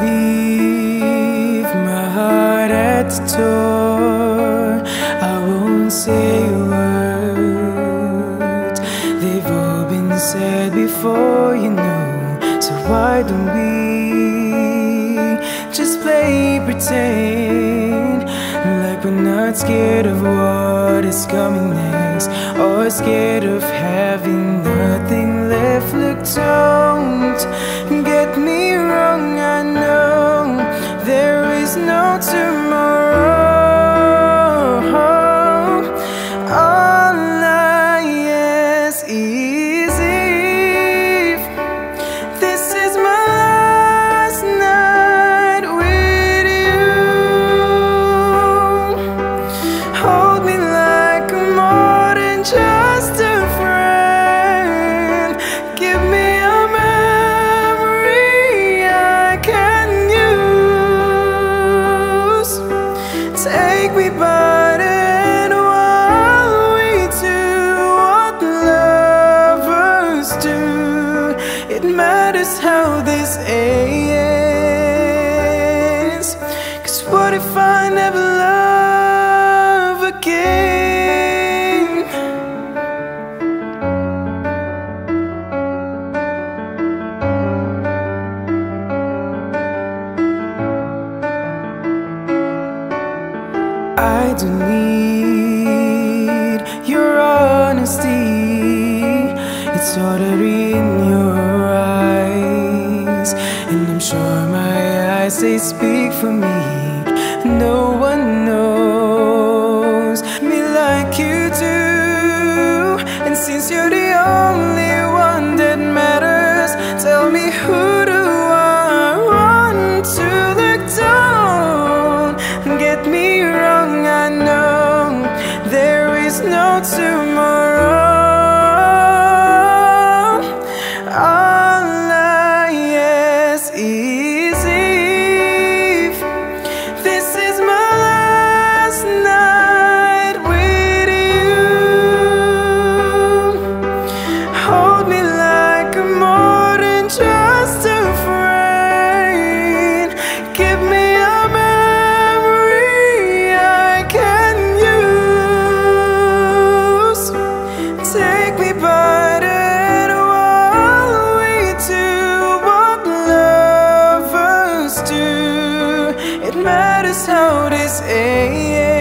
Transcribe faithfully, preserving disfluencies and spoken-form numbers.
leave my heart at the door. I won't say a word. They've all been said before, you know. So why don't we just play pretend like we're not scared of what is coming next, or scared of having nothing left. Look, don't get me wrong, I know there is no tomorrow. All I ask is if this is my last night with you. Hold me like more than just a friend. Give me a memory I can use. Take me by the hand while we do what lovers do. It matters how this ends, 'cause what if I never love again? I don't need your honesty. It's already in your eyes, and I'm sure my eyes, they speak for me. No one knows me like you do, and since you're the only one that matters, tell me, who do I want to look down? Get me wrong, I know there is no tomorrow. All I ask is if this is my last night with you. Hold me like more than just a friend. Give me a memory I can use. Take me by the hand while we do what lovers do. It matters how this ends.